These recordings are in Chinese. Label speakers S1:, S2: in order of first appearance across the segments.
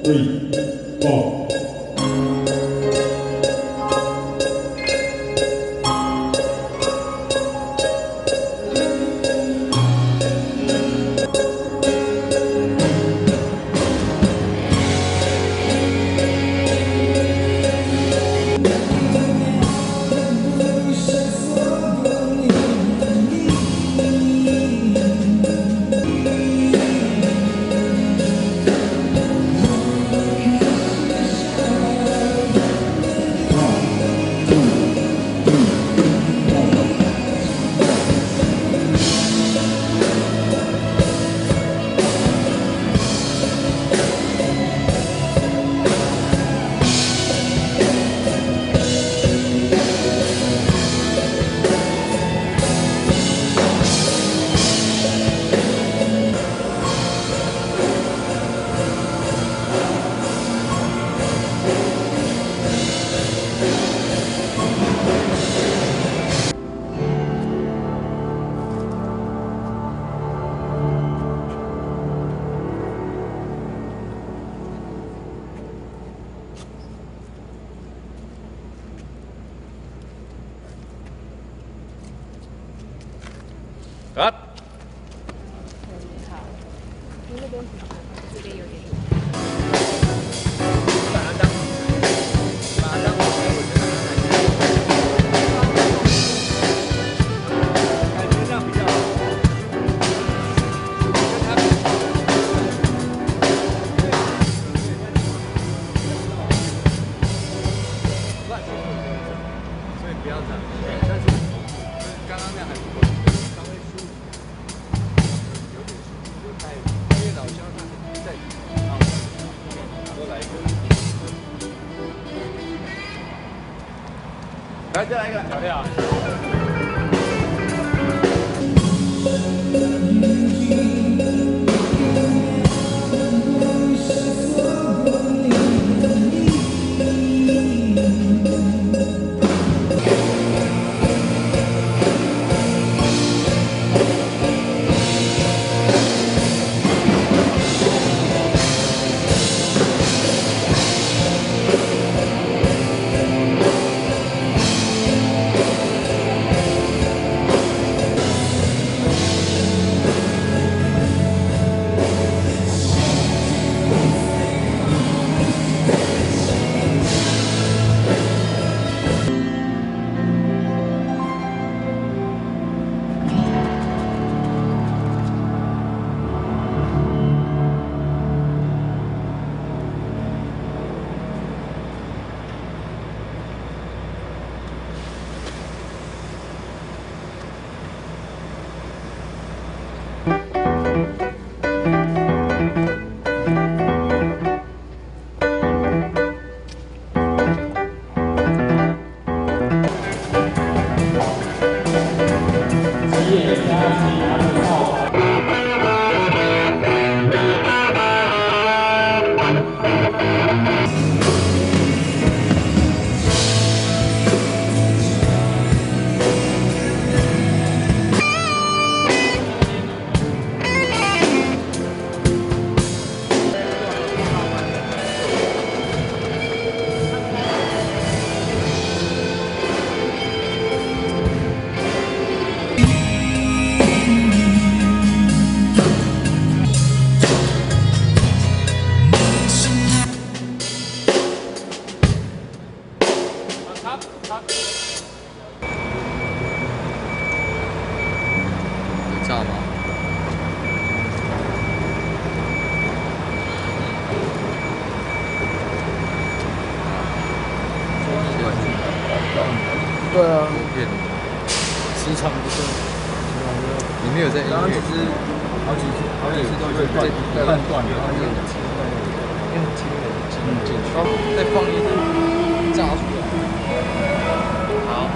S1: 3, 4.
S2: Cut。
S3: 好，那边不是，这边有点远。
S2: 把它当我觉得感觉这样比较好。所以不要这样，但是刚刚那样还不够，稍微舒服，有点舒服，就太因为老肖他在多来一个，来再来一个小亮。
S4: 知道吗？对啊，时长不对，你没有在音乐，刚刚只是好几次都会断断，然后又很轻的进去，再放一次炸出来。好。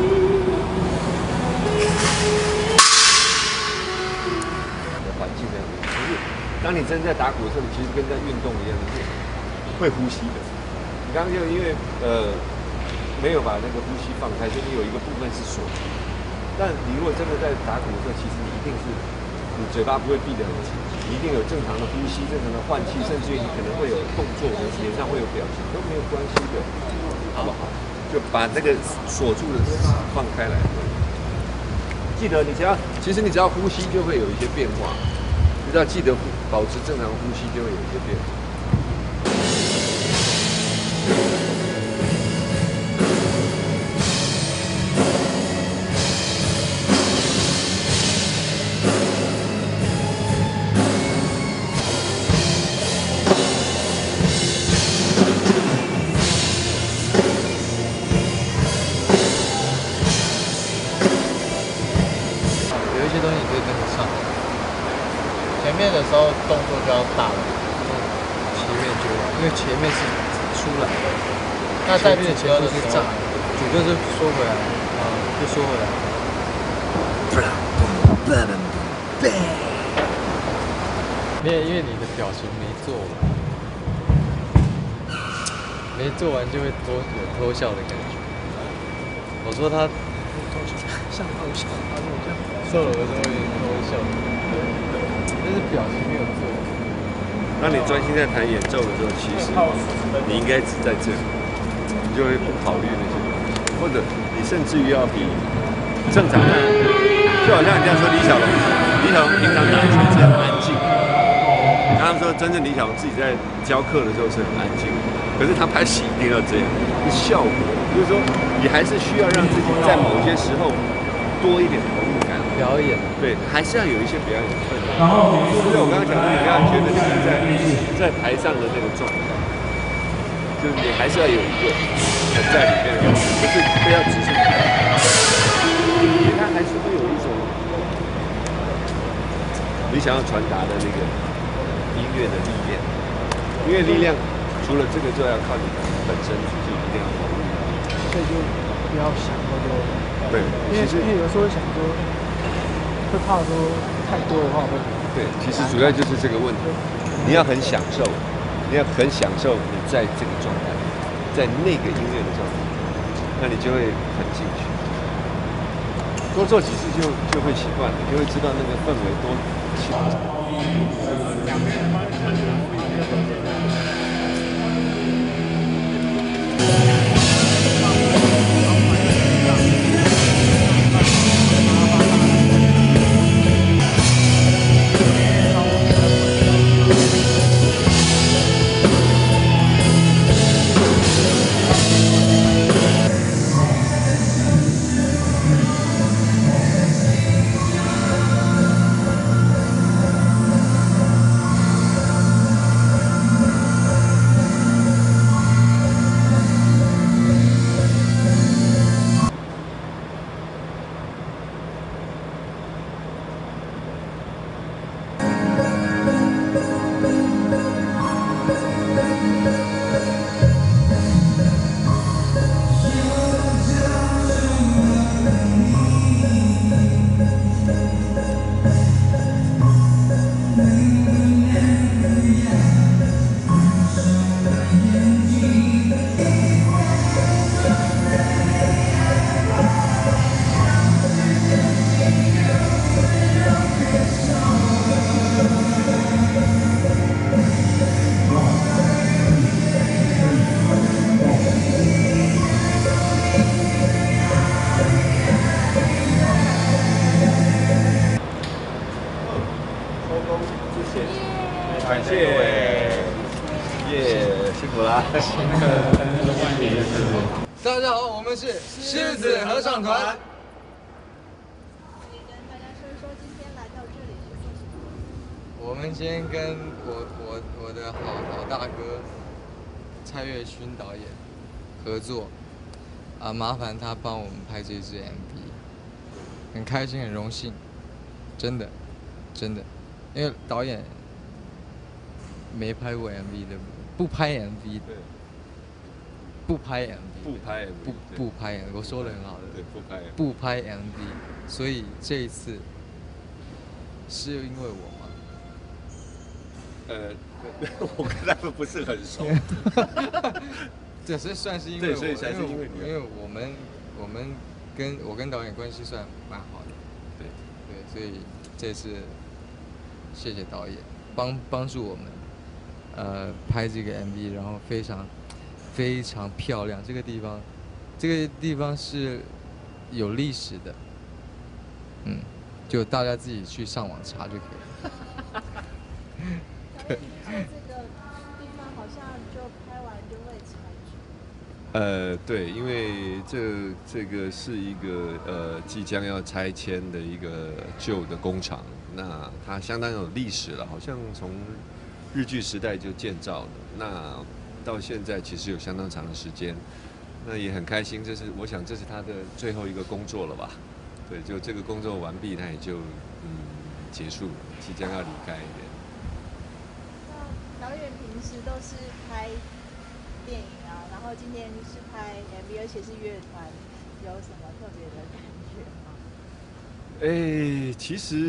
S2: 环境的，就是当你真的在打鼓的时候，你其实跟在运动一样，是会呼吸的。你刚刚就因为没有把那个呼吸放开，所以你有一个部分是锁。但你如果真的在打鼓的时候，其实你一定是你
S5: 你嘴巴不会闭得很紧，你一定有正常的呼吸、正常的换气，甚至于你可能会有动作，脸上会有表情，都没有关系的，好不好？就把那个锁住的放开来。记得其实你只要呼吸就会有一些变化，你只要记得保持正常呼吸就会有一些变化。
S6: 前面的时候动作就要大了，
S4: 前面就要，因为前面是出来的，
S6: 那在主歌的时候，
S4: 主歌就缩回来，就缩回来。因为你的表情没做完，没做完就会有偷笑的感觉。我说他像偷笑，他说我这样瘦了的时候有点偷笑。但是表情没有做。
S5: 当你专心在弹演奏的时候，其实你应该只在这里，你就会不考虑那些东西，或者你甚至于要比正常的，就好像人家说李小龙平常打拳是很安静，他们说真正李小龙自己在教课的时候是很安静，可是他拍戏一定要这样，效果就是说你还是需要让自己在某些时候多一点投入感。
S4: 表演
S5: 对，还是要有一些表演的氛围。然后，就是我刚刚讲的，你要觉得你在台上的那个状态，就是你还是要有一个在里面的感觉，不要只是它还是会有一种你想要传达的那个音乐的力量。音乐力量除了这个，就要靠你本身就一定要投入。
S7: 所以就不要想那么多。
S5: 对，
S7: 因为有时候想说。会怕说太多的话会。
S5: 对，其实主要就是这个问题，你要很享受，你要很享受你在这个状态，在那个音乐的状态，那你就会很进去。多做几次就会习惯了，就会知道那个氛围多轻松。感谢，辛苦啦！
S4: 大家好，我们是狮子合唱团。
S3: 可以跟大家说一说今天来到这里是做什么？
S4: 我们今天跟我的好大哥蔡岳勋导演合作，麻烦他帮我们拍这支 MV， 很开心很荣幸，真的，因为导演没拍过 MV 的，不拍 MV 的，不拍 MV， 我说的很好的，
S5: 对，
S4: 不拍 MV， 所以这一次是因为我吗？
S5: 我跟他们不是很熟。
S4: 这算是因为
S5: 所以才是因为你，
S4: 因为我跟导演关系算蛮好的，对，所以这次谢谢导演帮助我们，拍这个 MV， 然后非常漂亮。这个地方是有历史的，就大家自己去上网查就可以了。
S3: 对。这个地方好像就拍完就会拆除。
S5: 对，因为这个是一个即将要拆迁的一个旧的工厂，那它相当有历史了，好像从日据时代就建造的，那到现在其实有相当长的时间，那也很开心，我想这是他的最后一个工作了吧？对，就这个工作完毕，他也就结束，即将要离开。
S3: 那导演平时都是拍电影啊，然后今天是拍 MV， 而且是乐团，有什么特别的感觉吗？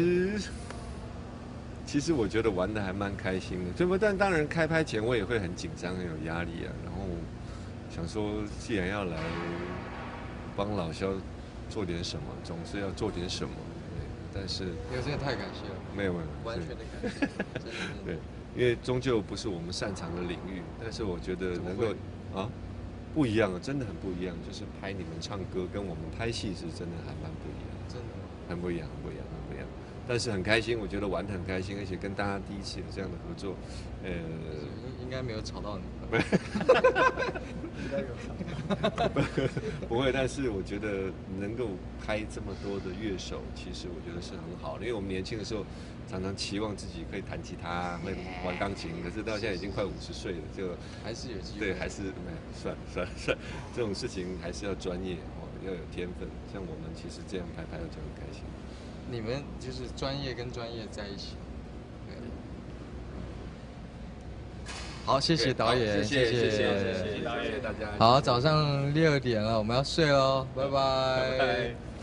S5: 其实我觉得玩的还蛮开心的，对不？但当然开拍前我也会很紧张，很有压力啊。然后想说，既然要来帮老萧做点什么，总是要做点什么。对，但是
S4: 真的太感谢了，
S5: 没有，
S4: 完全的感谢。
S5: 对，因为终究不是我们擅长的领域，但是我觉得能够不一样，真的很不一样。就是拍你们唱歌跟我们拍戏是真的还蛮不一样，
S4: 真的
S5: 很不一样。但是很开心，我觉得玩得很开心，而且跟大家第一次有这样的合作，
S4: 应该没有吵到你吧？
S7: 应该有吵。
S5: 不会，但是我觉得能够拍这么多的乐手，其实我觉得是很好的，因为我们年轻的时候常常期望自己可以弹吉他、会玩钢琴，可是到现在已经快50岁了，就
S4: 还是有机会。
S5: 对，还是算，这种事情还是要专业要有天分。像我们其实这样拍就很开心。
S4: 你们就是专业跟专业在一起。好，谢谢导演，
S5: 谢谢导演，大家。
S4: 好，早上6点了，我们要睡喽，拜拜。